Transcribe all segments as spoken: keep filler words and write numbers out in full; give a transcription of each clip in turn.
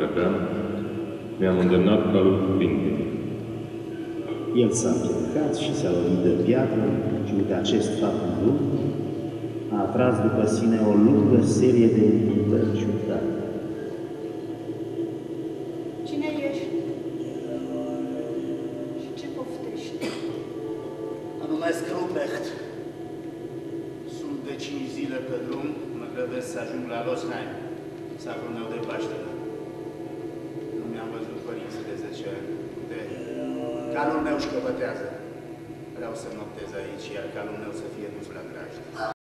ta, mi-am îndemnat calul cuvintei. El s-a plecat și s-a lovit de piatră și uite acest fapt lung a atras după sine o lungă serie de întâmplări ciudate. Cine ești? Și ce poftești? Mă numesc Ruprecht. Sunt de cinci zile pe drum, mă grăbesc să ajung la Losheim, satul meu de Paștelă. Nu mi-am văzut părinții de zece ani. De... Calul meu șcăpătează. Vreau să noptez aici, iar calul meu să fie dus la grajd.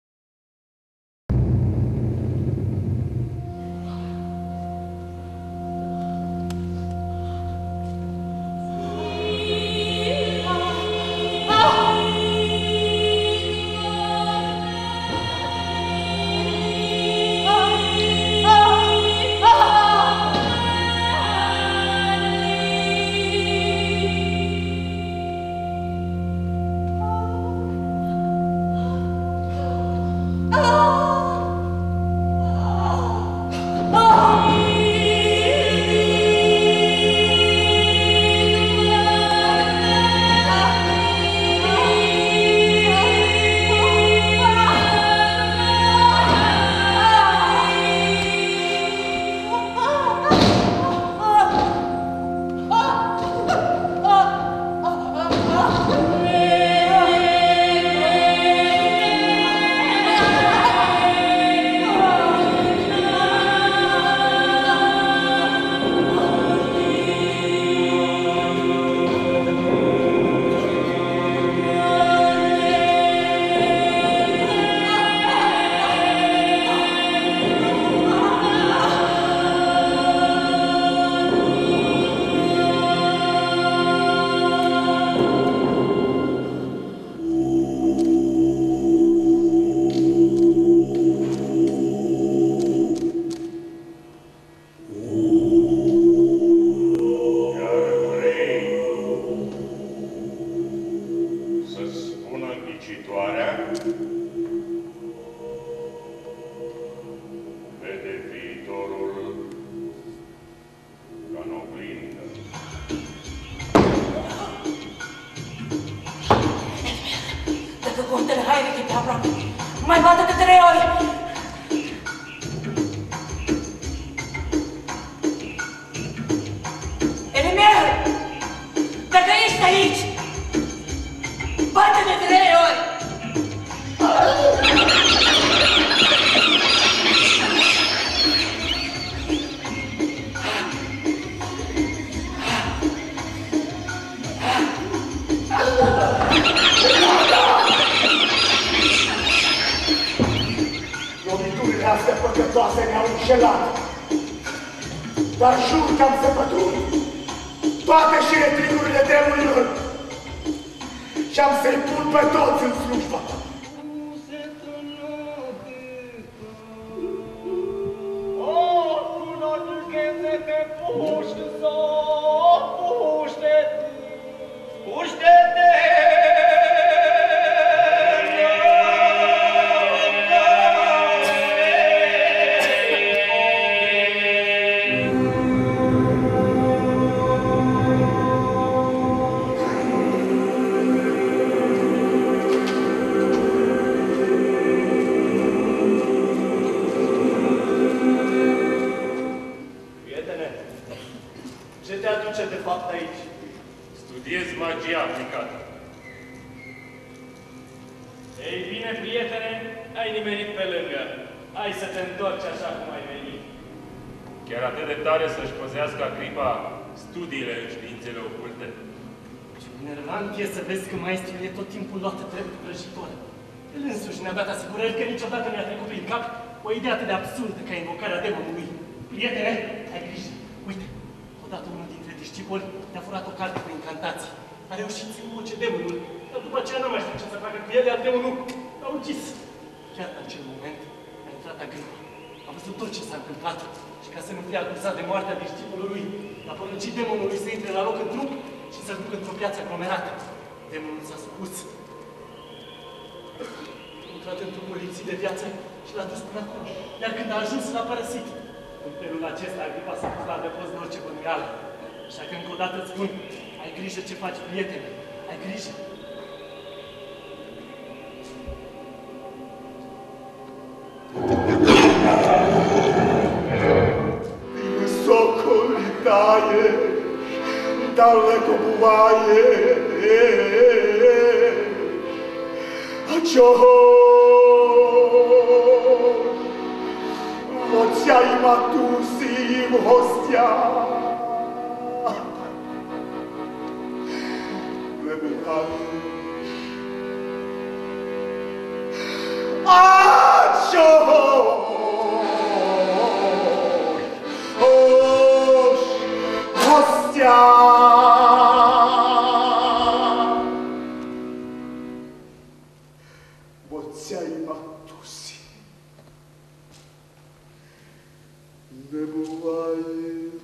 Mai bată de trei ori! Elimir! Dacă ești aici, bate de trei ori! Astea păcătoase ne-au înșelat, dar jur că am să pătrund toate șiretrigurile demonilor și am să-i pun pe toți în slujba. Acuzat de moartea discipolului, a poruncit demonului să intre la loc în trup și să-l ducă într-o piață aglomerată. Demonul s-a supus. A intrat în trupul lipsit de viață și l-a dus până acolo. Iar când a ajuns, l-a părăsit. În felul acesta, Agripa s-a pus la adăpost de orice bănuială. Așa că încă o dată îți spun, ai grijă ce faci, prietene, ai grijă. Socoli daje, daleko bуваje, a чогось оця й матусі в гостях не буваєш. А чогось ось в гостях отця й матусі не буває.